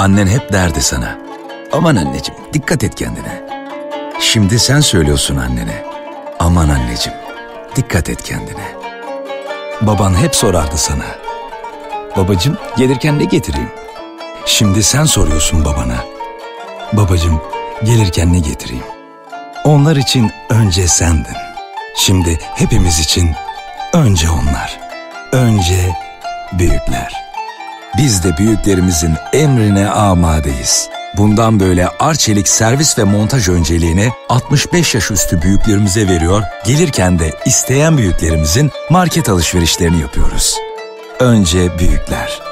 Annen hep derdi sana. Aman anneciğim, dikkat et kendine. Şimdi sen söylüyorsun annene. Aman anneciğim, dikkat et kendine. Baban hep sorardı sana. Babacığım, gelirken ne getireyim? Şimdi sen soruyorsun babana. Babacığım, gelirken ne getireyim? Onlar için önce sendin. Şimdi hepimiz için önce onlar. Önce büyükler. Biz de büyüklerimizin emrine amadeyiz. Bundan böyle Arçelik servis ve montaj önceliğini 65 yaş üstü büyüklerimize veriyor, gelirken de isteyen büyüklerimizin market alışverişlerini yapıyoruz. Önce büyükler.